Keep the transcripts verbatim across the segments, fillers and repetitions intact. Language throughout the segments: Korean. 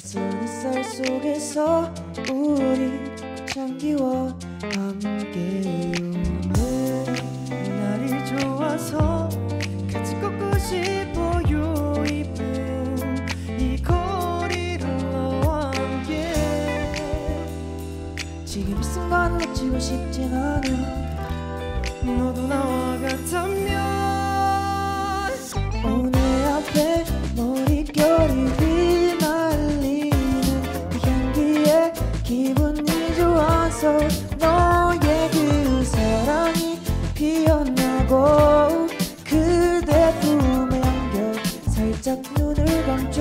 따스한 햇살 속에서 우리 꽃향기와 함께요. 내 날이 좋아서 같이 걷고 싶어요. 이쁜 이 거리를 너와 함께. 지금 이 순간 놓치고 싶진 않아. 너도 나와 같다면 오, 내 앞에 머릿결이 휘날리는 그 향기에 기분이 좋아서 너의 그 사랑이 피어나고 그대 품에 안겨 살짝 눈을 감죠.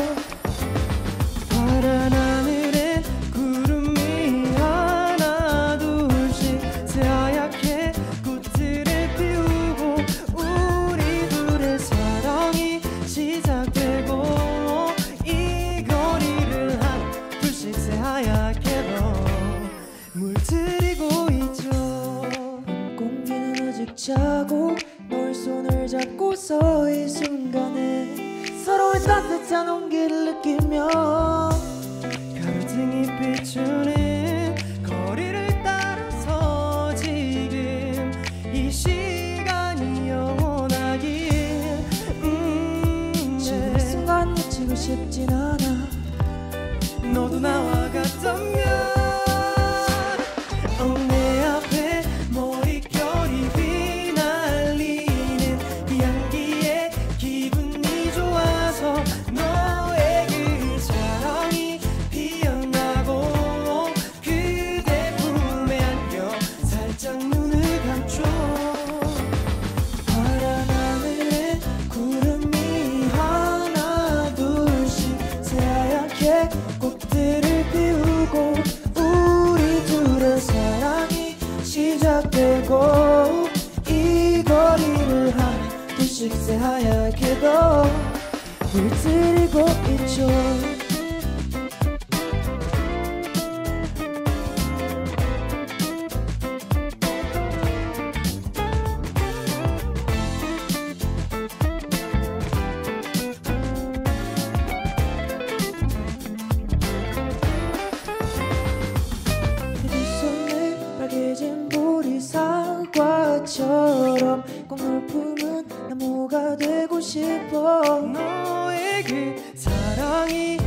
파란 하늘엔 구름이 하나 둘씩 새하얗게 꽃들을 피우고 우리 둘의 사랑이 시작되고 이 거리를 하나 둘씩 새하얗게 더 물들이고 있죠. 밤 공기는 아직 차고 널 손을 잡고서 이 순간에 서로의 따뜻한 온기를 느끼며 가로등이 비추는 거리를 따라서 지금 이 시간이 영원하길. 음, 지금 이 순간 놓치고 싶진 않아. 너도 나와 같다면 어, 내 앞에 머릿결이 휘날리는 이 향기에 기분이 좋아서 너의 그 사랑이 피어나고 그대 품에 안겨 살짝 눈을 감죠. 파란 하늘에 구름이 하나 둘씩 새하얗게 꽃들을 피우고 우리 둘의 사랑이 시작되고 이 거리를 하나 둘씩 새하얗게 더 물들이고 있죠. 빨개진 보리 사과처럼 꼭 널 품은 나무가 되고 싶어. 너의 그 사랑이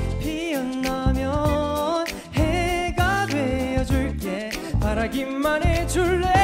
피어나면 해가 되어줄게. 바라기만 해줄래.